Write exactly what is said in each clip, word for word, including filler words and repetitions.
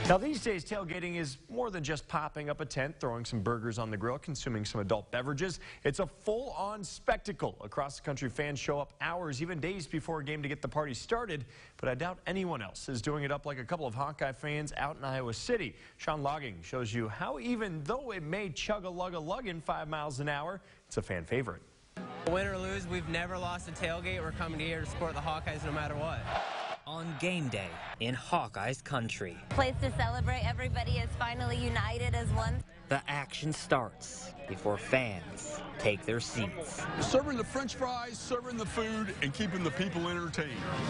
Now these days, tailgating is more than just popping up a tent, throwing some burgers on the grill, consuming some adult beverages. It's a full-on spectacle. Across the country, fans show up hours, even days before a game to get the party started. But I doubt anyone else is doing it up like a couple of Hawkeye fans out in Iowa City. Sean Logging shows you how, even though it may chug-a-lug-a-luggin' five miles an hour, it's a fan favorite. Win or lose, we've never lost a tailgate. We're coming here to support the Hawkeyes no matter what. On game day in Hawkeyes country. Place to celebrate. Everybody is finally united as one. The action starts before fans take their seats. Serving the French fries, serving the food, and keeping the people entertained.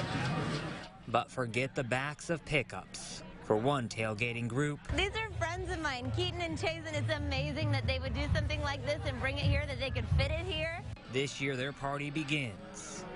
But forget the backs of pickups. For one tailgating group, these are friends of mine, Keaton and Chase, and it's amazing that they would do something like this and bring it here, that they could fit it here. This year their party begins.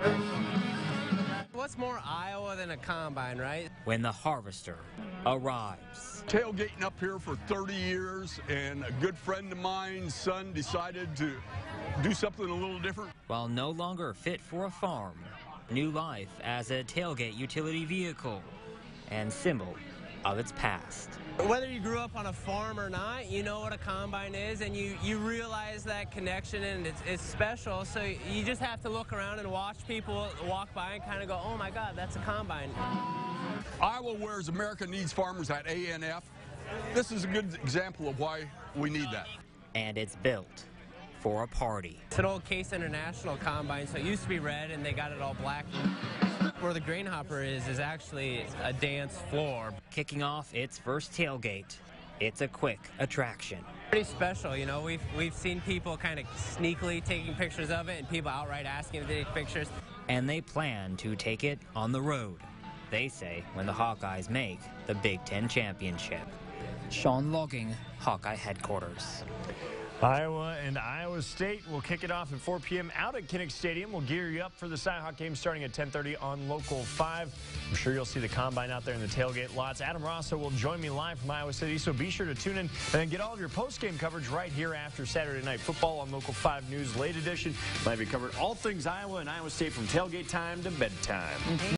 What's more Iowa than a combine, right? When the Harvester arrives. Tailgating up here for thirty years, and a good friend of mine's son decided to do something a little different. While no longer fit for a farm, new life as a tailgate utility vehicle and symbol of its past. Whether you grew up on a farm or not, you know what a combine is, and you, you realize that connection, and it's, it's special, so you just have to look around and watch people walk by and kind of go, oh my God, that's a combine. Iowa wears America Needs Farmers at A N F. This is a good example of why we need that. And it's built for a party. It's an old Case International combine, so it used to be red, and they got it all black. Where the grain hopper is, is actually a dance floor. Kicking off its first tailgate, it's a quick attraction. Pretty special, you know, we've, we've seen people kind of sneakily taking pictures of it and people outright asking to take pictures. And they plan to take it on the road, they say, when the Hawkeyes make the Big Ten championship. Sean Logging, Hawkeye headquarters. Iowa and Iowa State will kick it off at four p m out at Kinnick Stadium. We'll gear you up for the Cyhawk game starting at ten thirty on Local five. I'm sure you'll see the combine out there in the tailgate lots. Adam Rosso will join me live from Iowa City, so be sure to tune in and then get all of your post-game coverage right here after Saturday Night Football on Local five News Late Edition. Might be covered all things Iowa and Iowa State from tailgate time to bedtime. Mm-hmm.